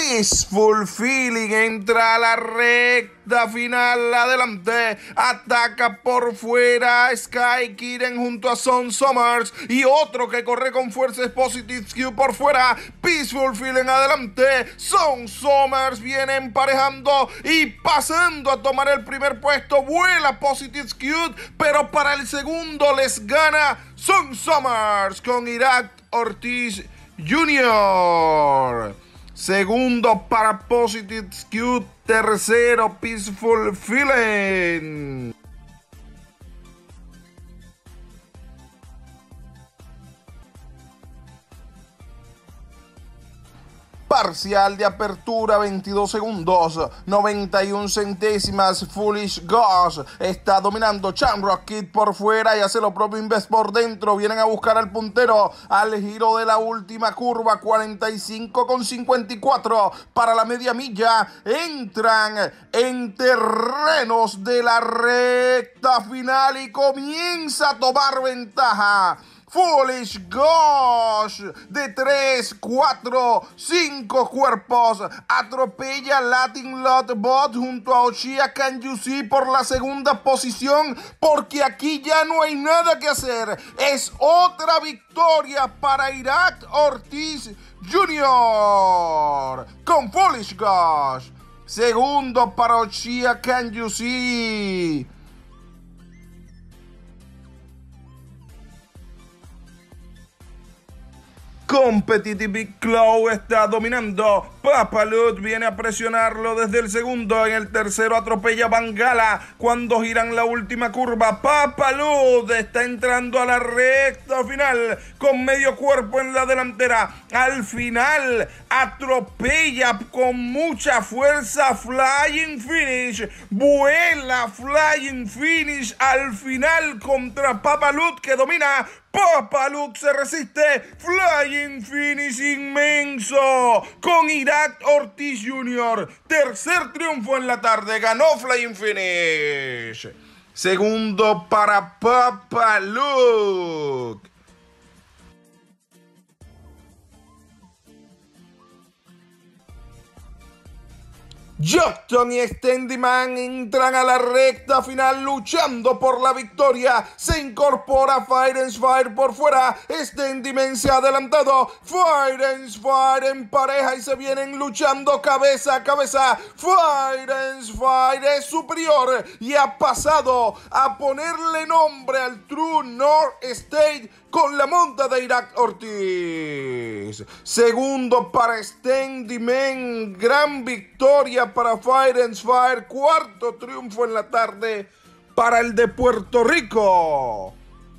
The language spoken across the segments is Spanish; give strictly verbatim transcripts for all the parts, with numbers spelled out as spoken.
Peaceful Feeling entra a la recta final, adelante, ataca por fuera Sky Kitten junto a Son Somers y otro que corre con fuerza es Positive Q por fuera. Peaceful Feeling adelante, Son Somers viene emparejando y pasando a tomar el primer puesto, vuela Positive Q, pero para el segundo les gana Son Somers con Irak Ortiz junior Segundo para Positive Q, tercero Peaceful Feeling. Parcial de apertura veintidós segundos, noventa y una centésimas. Foolish Ghost está dominando. Shamrock Kid por fuera y hace lo propio Invest por dentro. Vienen a buscar al puntero al giro de la última curva. cuarenta y cinco con cincuenta y cuatro para la media milla. Entran en terrenos de la recta final y comienza a tomar ventaja Foolish Ghost de tres, cuatro, cinco cuerpos. Atropella Latin Lot Bot junto a Oshia Can You See por la segunda posición, porque aquí ya no hay nada que hacer. Es otra victoria para Irak Ortiz junior con Foolish Ghost. Segundo para Oshia Can You See. Competitive Big Claw está dominando. Papalut viene a presionarlo desde el segundo. En el tercero atropella Bangala cuando giran la última curva. Papalut está entrando a la recta final con medio cuerpo en la delantera. Al final atropella con mucha fuerza Flying Finish. Vuela Flying Finish al final contra Papalut, que domina. Papalut se resiste. Flying Finish inmenso con Irak Ortiz junior Tercer triunfo en la tarde. Ganó Flying Finish. Segundo para Papalut. Juston y Standy Man entran a la recta final luchando por la victoria. Se incorpora Fire and Fire por fuera. Standy Man se ha adelantado. Fire and Fire en pareja y se vienen luchando cabeza a cabeza. Fire and Fire es superior y ha pasado a ponerle nombre al True North State con la monta de Irak Ortiz. Segundo para Standy Man. Gran victoria para Fire and Fire. Cuarto triunfo en la tarde para el de Puerto Rico.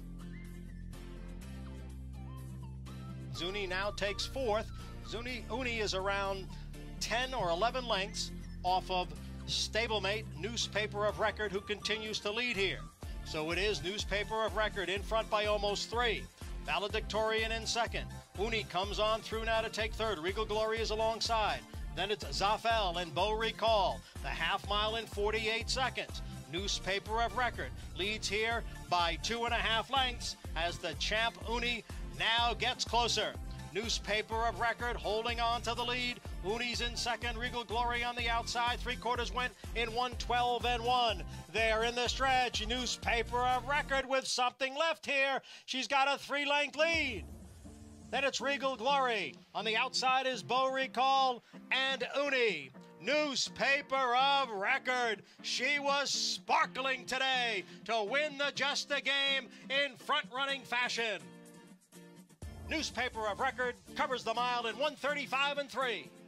Zuni now takes fourth. Zuni Uni is around ten or eleven lengths off of stablemate Newspaper of Record, who continues to lead here. So it is Newspaper of Record in front by almost three. Valedictorian in second. Uni comes on through now to take third. Regal Glory is alongside. Then it's Zafel and Beau Recall. The half mile in forty-eight seconds. Newspaper of Record leads here by two and a half lengths as the champ Uni now gets closer. Newspaper of Record holding on to the lead. Uni's in second. Regal Glory on the outside. Three quarters went in one twelve and one. There in the stretch. Newspaper of Record with something left here. She's got a three-length lead. Then it's Regal Glory. On the outside is Beau Recall and Uni. Newspaper of Record. She was sparkling today to win the Just a Game in front-running fashion. Newspaper of Record covers the mile in one thirty-five and three.